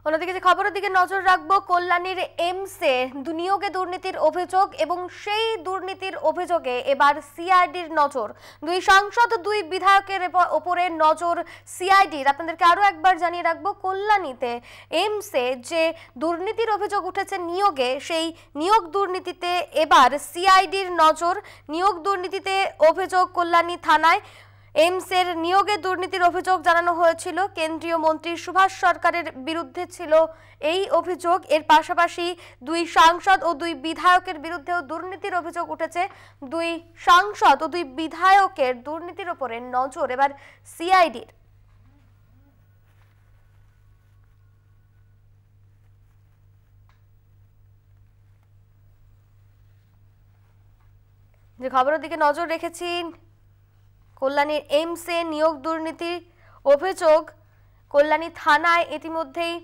অন্যদিকে যে খবরের দিকে নজর রাখবো, কল্যাণীর এমসে নিয়োগে দুর্নীতির অভিযোগ এবং সেই দুর্নীতির অভিযোগে এবার সিআইডির নজর। দুই সাংসদ দুই বিধায়কের ওপরে নজর সিআইডির। আপনাদেরকে আরো একবার জানিয়ে রাখবো, কল্যাণীতে এমসে যে দুর্নীতির অভিযোগ উঠেছে নিয়োগে, সেই নিয়োগ দুর্নীতিতে এবার সিআইডির নজর। নিয়োগ দুর্নীতিতে অভিযোগ কল্যাণী থানায়। এমসের নিয়োগে দুর্নীতির অভিযোগ জানানো হয়েছিল, কেন্দ্রীয় মন্ত্রী সুভাষ সরকারের বিরুদ্ধে ছিল এই অভিযোগ। এর পাশাপাশি দুই সাংসদ ও দুই বিধায়কের বিরুদ্ধেও দুর্নীতির অভিযোগ উঠেছে। দুই সাংসদ ও দুই বিধায়কের দুর্নীতির উপরে নজর এবার সিআইডির। যে খবরের দিকে নজর রেখেছি, কল্যাণীর এমসে নিয়োগ দুর্নীতির অভিযোগ কল্যাণী থানায় ইতিমধ্যেই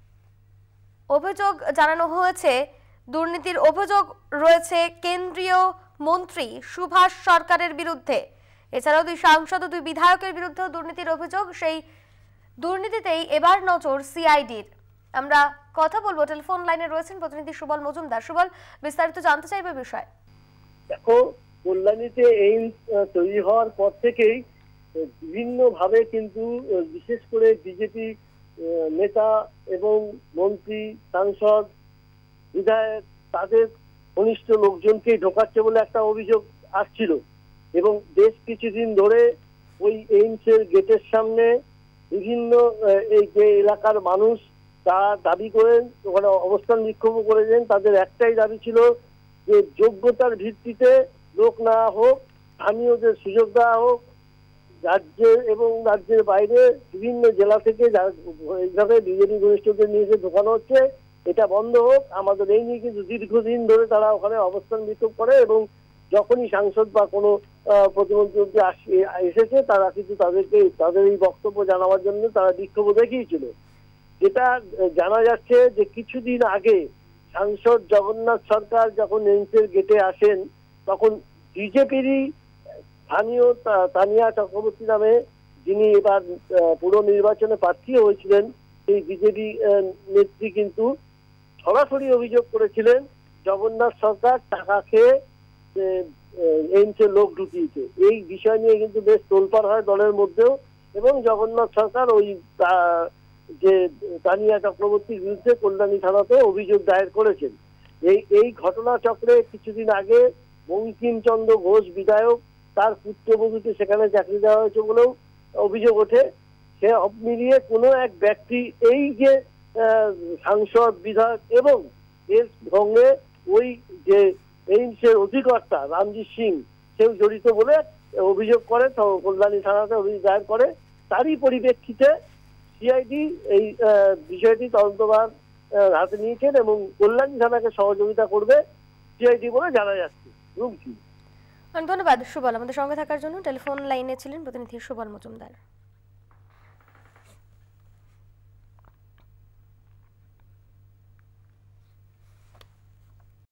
অভিযোগ জানানো হয়েছে। দুর্নীতির অভিযোগ রয়েছে কেন্দ্রীয় মন্ত্রী সুভাষ সরকারের বিরুদ্ধে। এছাড়াও দুই সাংসদ ও দুই বিধায়কের বিরুদ্ধেও দুর্নীতির অভিযোগ। সেই দুর্নীতিতেই এবার নজর সিআইডির। আমরা কথা বলবো, টেলিফোন লাইনে রয়েছেন প্রতিনিধি সুবল মজুমদার। সুবল, বিস্তারিত জানতে চাইবে বিষয়। দেখো, কল্যাণীতে এইমস তৈরি হওয়ার পর থেকেই বিভিন্নভাবে কিন্তু বিশেষ করে বিজেপি নেতা এবং মন্ত্রী, সাংসদ, বিধায়ক তাদের ঘনিষ্ঠ লোকজনকেই ঢোকাচ্ছে বলে একটা অভিযোগ আসছিল। এবং বেশ কিছুদিন ধরে ওই এইমসের গেটের সামনে বিভিন্ন এই যে এলাকার মানুষ তারা দাবি করেন, ওখানে অবস্থান বিক্ষোভ করেছেন। তাদের একটাই দাবি ছিল যে যোগ্যতার ভিত্তিতে লোক না হোক, স্থানীয়দের সুযোগ দেওয়া হোক। রাজ্যে এবং রাজ্যের বাইরে বিভিন্ন জেলা থেকে এইভাবে বিজেপি ঘনিষ্ঠদের নিয়ে এসে ঢোকানো হচ্ছে, এটা বন্ধ হোক। আমাদের এই নিয়ে কিন্তু দীর্ঘদিন ধরে তারা ওখানে অবস্থান বিক্ষোভ করে এবং যখনই সাংসদ বা কোনো প্রতিমন্ত্রী এসেছে তারা কিন্তু তাদের এই বক্তব্য জানাবার জন্য তারা বিক্ষোভ দেখিয়েছিল। যেটা জানা যাচ্ছে যে কিছুদিন আগে সাংসদ জগন্নাথ সরকার যখন এইমসের গেটে আসেন, তখন বিজেপিরই স্থানীয় তানিয়া চক্রবর্তী নামে, যিনি এবার পুর নির্বাচনে প্রার্থী হয়েছিলেন, সেই বিজেপি নেত্রী কিন্তু সরাসরি অভিযোগ করেছিলেন জগন্নাথ সরকার টাকা খেয়ে এইমসের লোক ঢুকিয়েছে। এই বিষয় নিয়ে কিন্তু বেশ তোলপাড় হয় দলের মধ্যেও, এবং জগন্নাথ সরকার ওই যে তানিয়া চক্রবর্তীর বিরুদ্ধে কল্যাণী থানাতে অভিযোগ দায়ের করেছেন। এই ঘটনা চক্রে কিছুদিন আগে বঙ্কিমচন্দ্র ঘোষ বিধায়ক, তার পুত্রবধূকে সেখানে চাকরি দেওয়া হয়েছে বলেও অভিযোগ ওঠে। সে মিলিয়ে কোনো এক ব্যক্তি এই যে সাংসদ, বিধায়ক এবং এর সঙ্গে ওই যে এইমসের অধিকর্তা রামজিৎ সিং, সেও জড়িত বলে অভিযোগ করে, কল্যাণী থানাতে অভিযোগ দায়ের করে। তারই পরিপ্রেক্ষিতে সিআইডি এই বিষয়টি তদন্তভার হাতে নিয়েছেন এবং কল্যাণী থানাকে সহযোগিতা করবে সিআইডি বলে জানা যাচ্ছে। ধন্যবাদ সুবল, আমাদের সঙ্গে থাকার জন্য। টেলিফোন লাইনে ছিলেন প্রতিনিধি সুবল মজুমদার।